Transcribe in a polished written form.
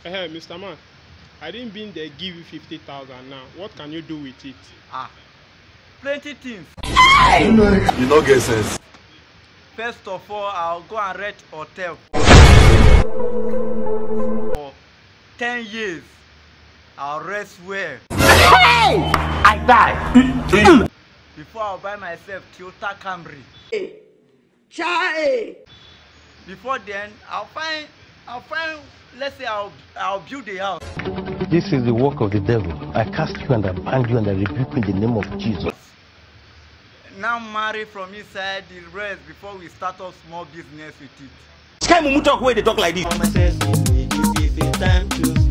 Hey, Mr. Man, I didn't mean they give you 50,000 now. What can you do with it? Plenty things. You no get sense. First of all, I'll go and rent hotel for 10 years. I'll rest well. Hey! I die. Before I'll buy myself Toyota Camry. Chai! Before then, I'll find. Let's say I'll build a house. This is the work of the devil. I cast you and I bind you and I rebuke you in the name of Jesus. Now marry from inside the rest before we start up small business with it. Sky Mumu talk where they talk like this. Time to